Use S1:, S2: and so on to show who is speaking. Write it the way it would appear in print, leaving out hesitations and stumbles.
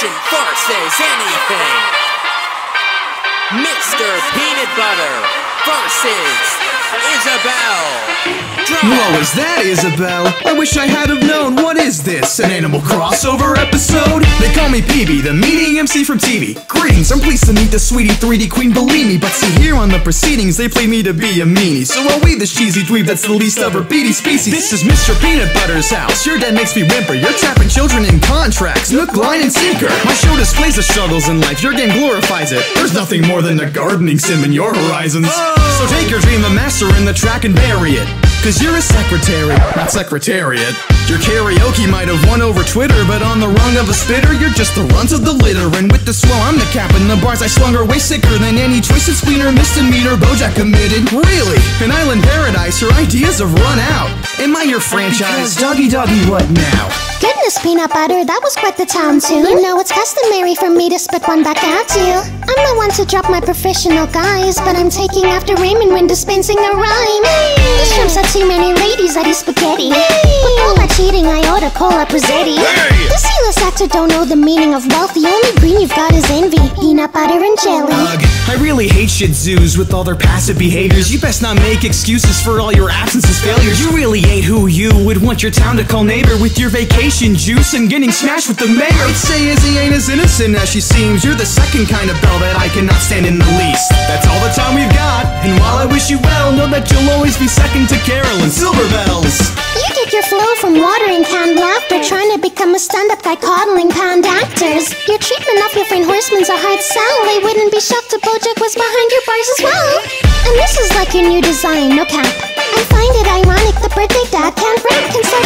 S1: Nation versus anything. Mr. Peanutbutter versus Isabelle.
S2: Whoa, is that Isabelle? I wish I had have known. What is this? An animal crossover episode? They call me PB, the meeting MC from TV. Greetings, I'm pleased to meet the sweetie 3D queen, believe me. But see, here on the proceedings, they play me to be a meanie. So I'll weed this cheesy dweeb that's the least of her beady species. This is Mr. Peanutbutter's house. Your dad makes me whimper. You're trapping children in contracts, hook, line, and sinker. My show displays the struggles in life. Your game glorifies it. There's nothing more than a gardening sim in your horizons. So take your dream of master in the track and bury it. Cause you're a secretary, not secretariat. Your karaoke might have won over Twitter, but on the rung of a spitter, you're just the runt of the litter. And with the swell, I'm the cap, and the bars I slung are way sicker than any twisted spleener, misdemeanor, bojack committed. Really? An island paradise, your ideas have run out. Am I your franchise? Doggy, what now?
S3: Goodness, Peanutbutter, that was quite the town tune. You know it's customary for me to spit one back at you. I'm the one to drop my professional guys, but I'm taking after Raymond when dispensing a rhyme. These shrimps had too many ladies that eat spaghetti. With all that cheating, I order cola Prezzetti. This C-list actor don't know the meaning of wealth. The only green you've got is envy, peanut butter and jelly.
S2: I really hate shih tzus with all their passive behaviors. You best not make excuses for all your absences, failures. You really ain't who you would want your town to call neighbor with your vacation juice and getting smashed with the mayor. I'd say Izzy ain't as innocent as she seems. You're the second kind of belle that I cannot stand in the least. That's all the time we've got, and while I wish you well, know that you'll always be second to Carol and Silver Bells.
S3: You get your flow from watering canned laughter, trying to become a stand-up guy coddling pound actors. Your treatment of your friend Horseman's a hard sell. They wouldn't be shocked if Bojack was behind your bars as well. And this is like your new design, no cap. I find it ironic the birthday dad can't rap. Can start